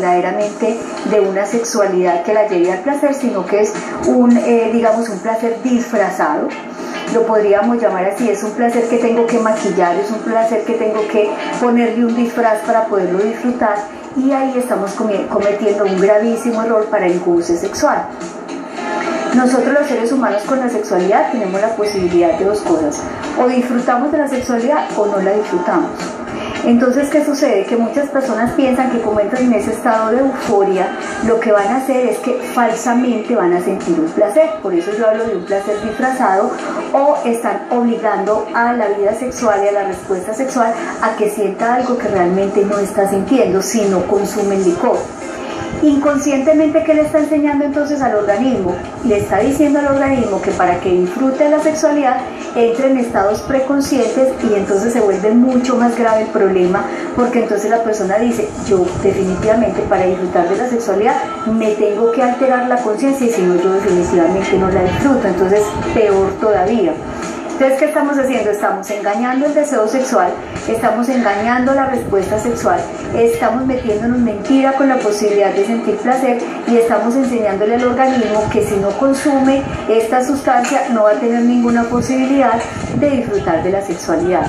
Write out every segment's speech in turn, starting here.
verdaderamente de una sexualidad que la lleve al placer, sino que es digamos, un placer disfrazado. Lo podríamos llamar así, es un placer que tengo que maquillar, es un placer que tengo que ponerle un disfraz para poderlo disfrutar, y ahí estamos cometiendo un gravísimo error para el goce sexual. Nosotros los seres humanos con la sexualidad tenemos la posibilidad de dos cosas: o disfrutamos de la sexualidad o no la disfrutamos. Entonces, ¿qué sucede? Que muchas personas piensan que como entran en ese estado de euforia, lo que van a hacer es que falsamente van a sentir un placer. Por eso yo hablo de un placer disfrazado, o están obligando a la vida sexual y a la respuesta sexual a que sienta algo que realmente no está sintiendo si no consumen licor. Inconscientemente, ¿qué le está enseñando entonces al organismo? Le está diciendo al organismo que para que disfrute de la sexualidad entre en estados preconscientes, y entonces se vuelve mucho más grave el problema, porque entonces la persona dice: yo definitivamente para disfrutar de la sexualidad me tengo que alterar la conciencia, y si no, yo definitivamente no la disfruto. Entonces, peor todavía. Entonces, ¿qué estamos haciendo? Estamos engañando el deseo sexual, estamos engañando la respuesta sexual, estamos metiéndonos mentira con la posibilidad de sentir placer, y estamos enseñándole al organismo que si no consume esta sustancia no va a tener ninguna posibilidad de disfrutar de la sexualidad.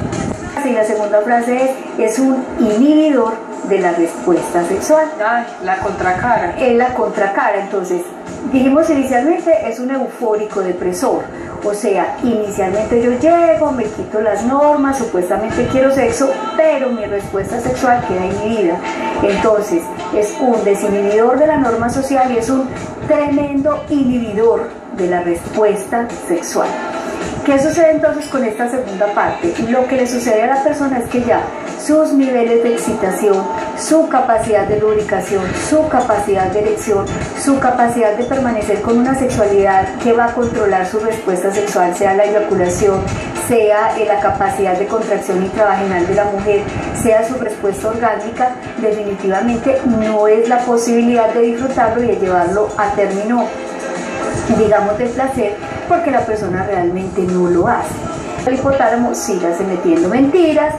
Y la segunda frase es un inhibidor de la respuesta sexual. Ay, la contracara. Es la contracara. Entonces, dijimos inicialmente, es un eufórico depresor. O sea, inicialmente yo llego, me quito las normas, supuestamente quiero sexo, pero mi respuesta sexual queda inhibida. Entonces, es un desinhibidor de la norma social y es un tremendo inhibidor de la respuesta sexual. ¿Qué sucede entonces con esta segunda parte? Lo que le sucede a la persona es que ya sus niveles de excitación, su capacidad de lubricación, su capacidad de erección, su capacidad de permanecer con una sexualidad que va a controlar su respuesta sexual, sea la eyaculación, sea la capacidad de contracción intravaginal de la mujer, sea su respuesta orgásmica, definitivamente no es la posibilidad de disfrutarlo y de llevarlo a término, digamos, del placer, porque la persona realmente no lo hace. El hipotálamo sígase metiendo mentiras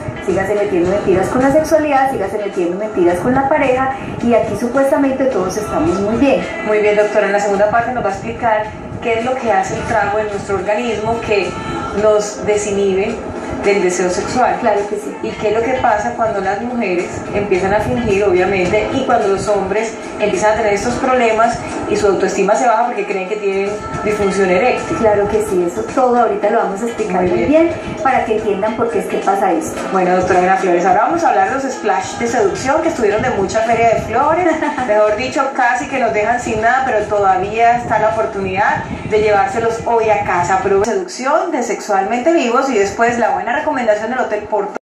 con la sexualidad, sígase metiendo mentiras con la pareja, y aquí supuestamente todos estamos muy bien. Muy bien, doctora. En la segunda parte nos va a explicar qué es lo que hace el trago en nuestro organismo que nos desinhibe del deseo sexual. Claro que sí. Y qué es lo que pasa cuando las mujeres empiezan a fingir, obviamente, y cuando los hombres empiezan a tener estos problemas y su autoestima se baja porque creen que tienen disfunción eréctil. Claro que sí, eso todo ahorita lo vamos a explicar muy bien para que entiendan por qué es que pasa esto. Bueno, doctora Ana Flores, ahora vamos a hablar de los splash de seducción que estuvieron de mucha feria de flores. Mejor dicho, casi que nos dejan sin nada, pero todavía está la oportunidad de llevárselos hoy a casa. Pero seducción de Sexualmente Vivos, y después la buena recomendación del Hotel Porto.